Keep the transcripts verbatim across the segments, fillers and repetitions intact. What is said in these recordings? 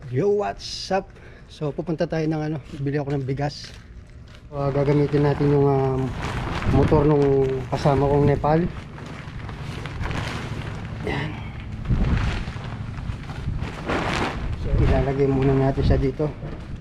Yo, what's up? So pupunta tayo ng ano, bili ako ng bigas. Uh, gagamitin natin yung uh, motor nung kasama kong Nepal. Yan. So ilalagay muna natin siya dito.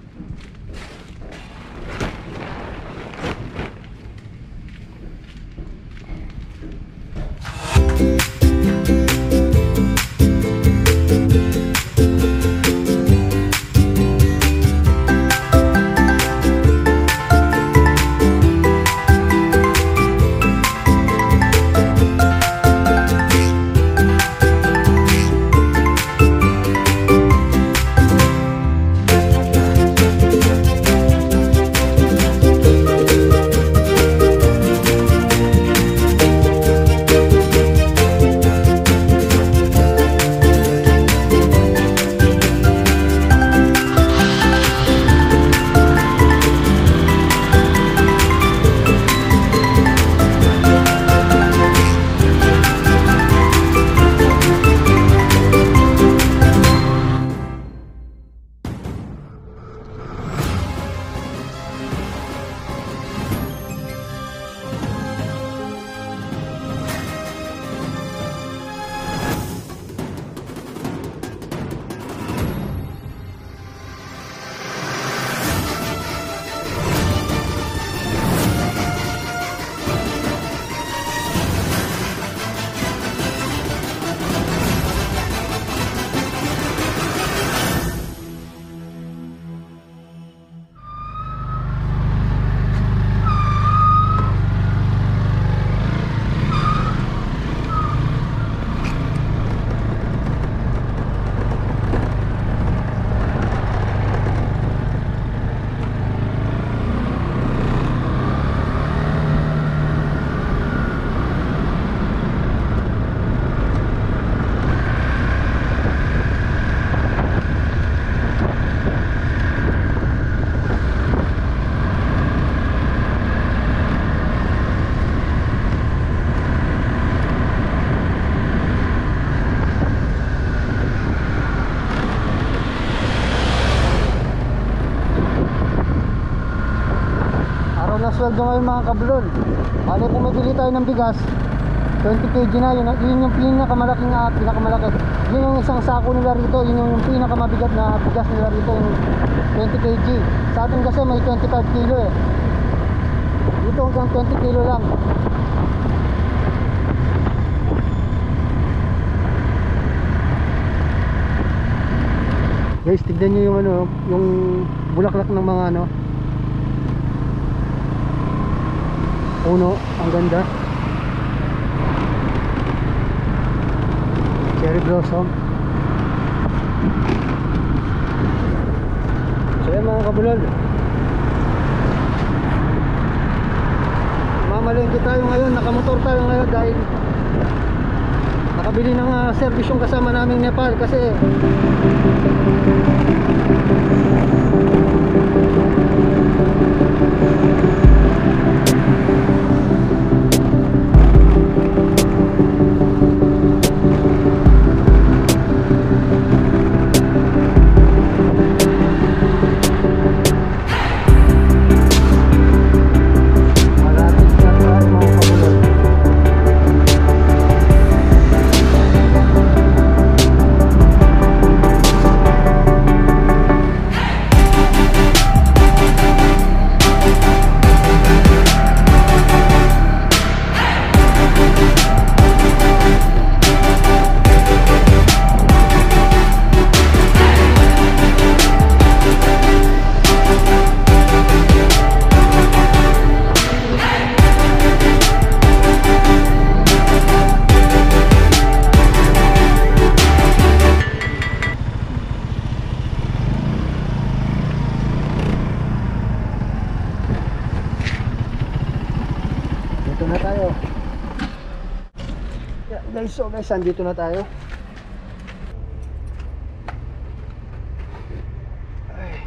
Sweldo ngayon mga kablon. Ano kung mabili tayo ng bigas twenty kilograms na, yun, yun yung pinakamalaking at pinakamalaki. Yun yung isang sako nila rito, yun yung pinakamabigat na bigas nila rito, yung twenty kilograms. Sa atin kasi may twenty-five kilo eh. Dito hanggang twenty kilo lang. Guys, tignan nyo yung ano, yung bulaklak ng mga ano puno, ang ganda. Cherry blossom. So yan mga kabulol, mamalengke tayo ngayon, nakamotor tayo ngayon dahil nakabili ng uh, service yung kasama naming Nepal kasi na tayo. Yeah, guys, so guys, andito na tayo. Ay.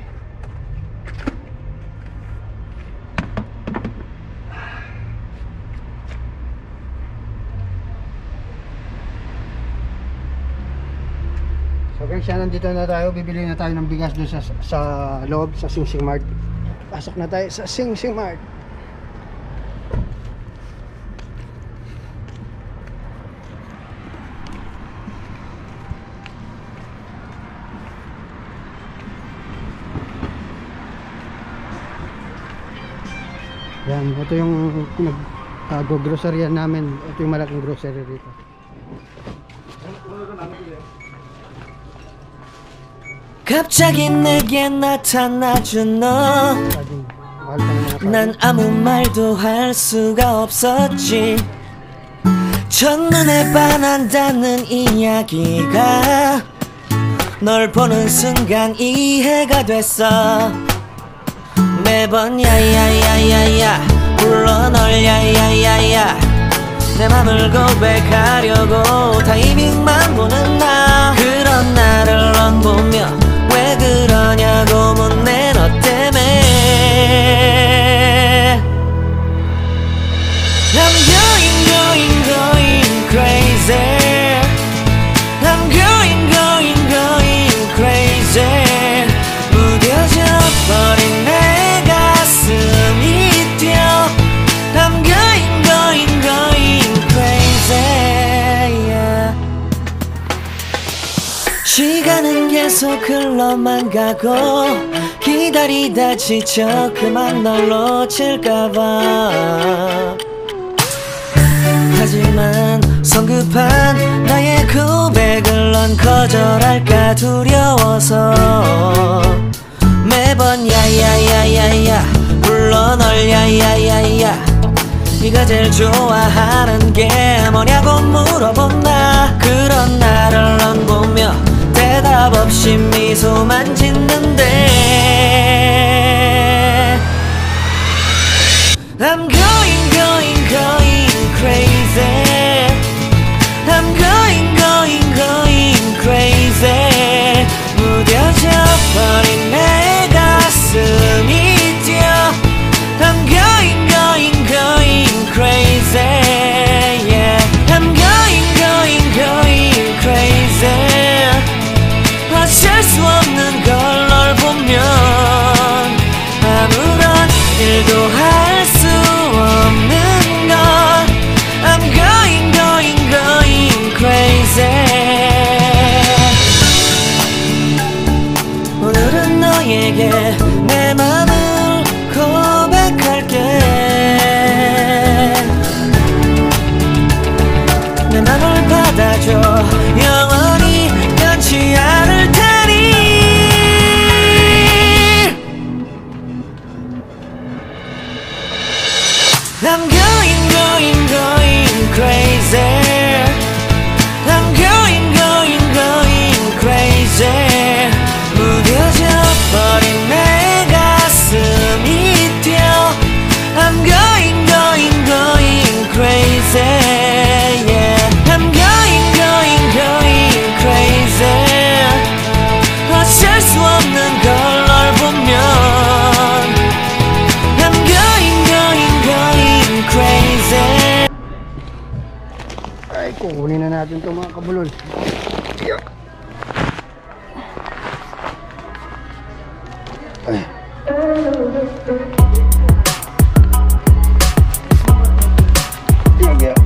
So guys, guys, yan, nandito na tayo. Bibili na tayo ng bigas doon sa, sa loob, sa Sing Sing Mart. Pasok na tayo sa Sing Sing Mart. Yan, ito yung nag uh, groceryan namin. Ito yung malaking grocery dito. 갑자기 내게 나타나준 너, 난 아무 말도 할 수가 없었지. 첫눈에 반한다는 이야기가 널 보는 순간 이해가 됐어. 매번 야야야야야 불러 널 야야야야, 내 맘을 고백하려고 타이밍만 보는 나. 그런 나를 넌 보며 왜 그러냐고 묻네, 너 때문에. I'm going going going crazy. I'm going going going crazy. 무뎌져 버린 내 가슴이 뛰어. I'm going going going crazy, yeah. 시간은 계속 흘러만 가고 기다리다 지쳐 그만 널 놓칠까봐. 하지만 성급한 나의 고백을 넌 거절할까 두려워서 매번 야야야야야 불러 널 야야야야. 네가 제일 좋아하는 게 뭐냐고 물어본 나. 그런 나를 넌 보며 대답 없이 미소만 짓는데 I'm going going going crazy. I'm going going going crazy. 무뎌져 버린 내 가슴이 뛰어. I'm going going going crazy, yeah. I'm going going going crazy. 어쩔 수 없는 걸 널 보면 아무런 일도 할 수 없는 걸. I'm going going going crazy. 오늘은 너에게 내 맘을 고백할게. 내 맘을 받아줘. 영원히 변치 않을 테니. I'm going going going crazy. I'm going going going crazy. 무뎌져 버린 내 가슴이 뛰어. I'm going going going crazy, yeah. I'm going going going crazy. 어쩔 수 없는 걸 널 보면 I'm going going going crazy. Ay, kukunin na natin ito mga kabulol. Ay. Yeah.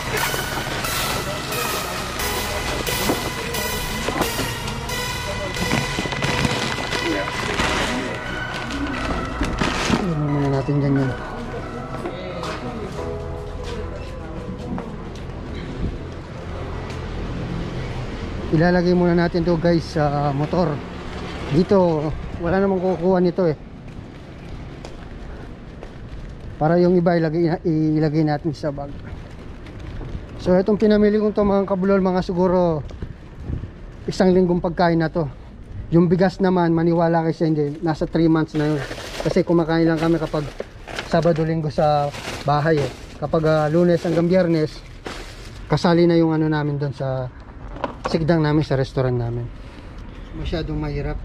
Ano muna natin dyan yun. Ilalagay muna natin to guys sa motor. Dito wala namang kukuha nito eh, para yung iba ilagay, ilagay natin sa bag. So itong pinamili kong to mga kablol, mga siguro isang linggong pagkain na to. Yung bigas naman, maniwala kayo sa hindi, nasa three months na yun. Kasi kumakain lang kami kapag Sabado, Linggo sa bahay eh. Kapag uh, Lunes hanggang Biyernes, kasali na yung ano namin doon sa sigdang namin sa restaurant namin. Masyadong mahirap.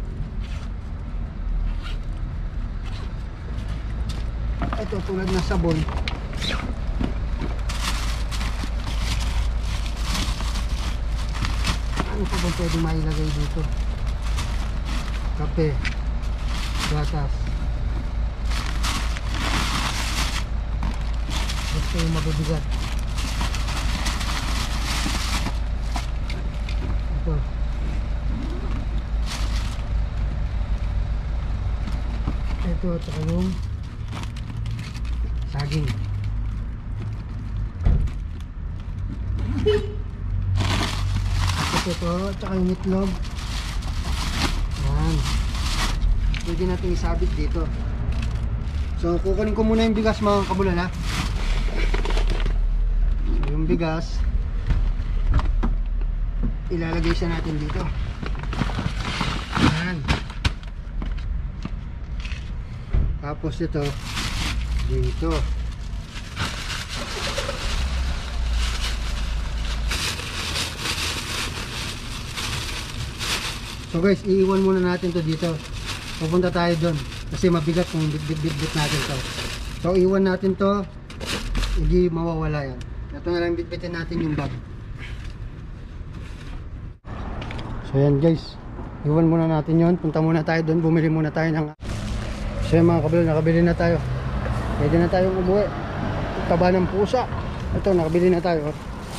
Ito tulad ng sabon. Ano pa ba pwede mailagay dito? Kape, gatas. Ito yung mabibigat. Ito. Ito at saka yung saging. Ito at saka yung itlog. Yan. Pwede natin isabit dito. So kukunin ko muna yung bigas mga kabulan ha. So yung bigas ilalagay siya natin dito. Yan. Tapos ito dito. So guys, iiwan muna natin to dito. Pupunta tayo doon kasi mabigat kung bit-bit-bit natin to. So iwan natin to, hindi mawawala yan. Ito na lang bitbitin natin yung bag. So yan guys, iwan muna natin yon. Punta muna tayo doon, bumili muna tayo ng... So yan mga kabilo, nakabili na tayo. Pwede na tayong umuwi. Taba ng pusa. Ito, nakabili na tayo.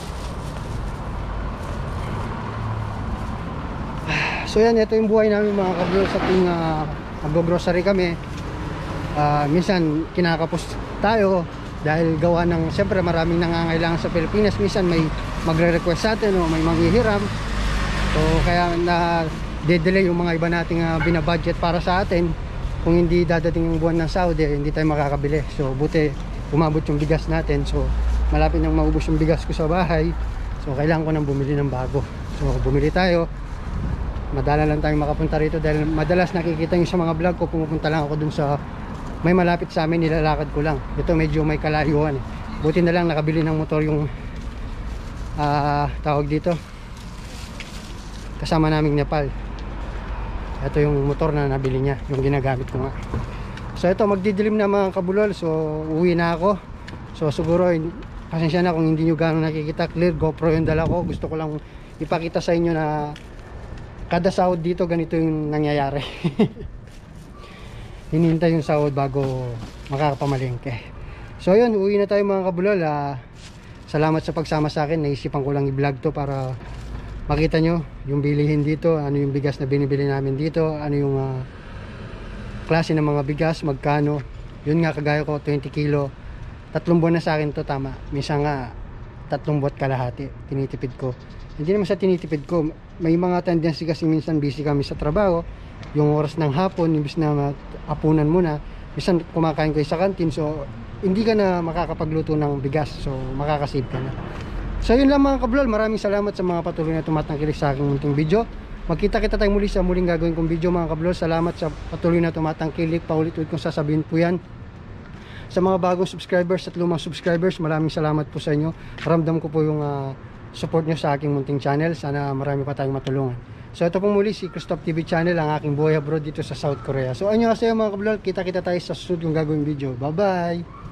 So yan, ito yung buhay namin mga kabilo sa tuwing uh, mag-grocery kami. Uh, minsan kinakapos tayo dahil gawa ng, siyempre maraming nangangailangan sa Pilipinas. Minsan may magre-request sa atin o may manghihiram. So kaya na de-delay yung mga iba nating uh, binabudget para sa atin. Kung hindi dadating yung buwan ng Saudi, hindi tayo makakabili. So buti umabot yung bigas natin. So malapit nang maubos yung bigas ko sa bahay. So kailangan ko nang bumili ng bago. So bumili tayo. Madala lang tayong makapunta rito dahil madalas nakikita nyo sa mga vlog ko, pumupunta lang ako dun sa may malapit sa amin, nilalakad ko lang. Ito medyo may kalayuan eh. Buti na lang nakabili ng motor yung uh, tawag dito kasama naming Nepal. Ito yung motor na nabili niya, yung ginagamit ko nga. So ito, magdidilim na mga kabulol. So uwi na ako. So siguro pasensya na kung hindi nyo gano'ng nakikita clear. GoPro yung dala ko. Gusto ko lang ipakita sa inyo na kada sahod dito ganito yung nangyayari. Hinihintay yung sahod bago makakapamalengke. So yun, uwi na tayo mga kabulol. uh, Salamat sa pagsama sa akin. Naisipan ko lang i-vlog to para makita nyo yung bilihin dito, ano yung bigas na binibili namin dito, ano yung uh, klase ng mga bigas, magkano. Yun nga, kagaya ko twenty kilo, tatlong buwan na sa akin to, tama. Minsan nga tatlong buwan kalahati tinitipid ko. Hindi naman sa tinitipid ko, may mga tendency kasi minsan busy kami sa trabaho, yung oras ng hapon imbis na hapunan muna, minsan kumakain ko sa kantin. So hindi ka na makakapagluto ng bigas, so makakasave ka na. So yun lang mga kablol, maraming salamat sa mga patuloy na tumatangkilik sa aking munting video. Magkita kita tayong muli sa muling gagawin kong video mga kablol. Salamat sa patuloy na tumatangkilik, paulit-ulit kong sasabihin po yan. Sa mga bagong subscribers at lumang subscribers, maraming salamat po sa inyo. Ramdam ko po yung uh, support nyo sa aking munting channel. Sana marami pa tayong matulungan. So ito pong muli si Christoph T V Channel, ang aking buhay abroad dito sa South Korea. So anyo kasi mga kablol, kita-kita tayo sa susunod yung gagawin video. Bye bye!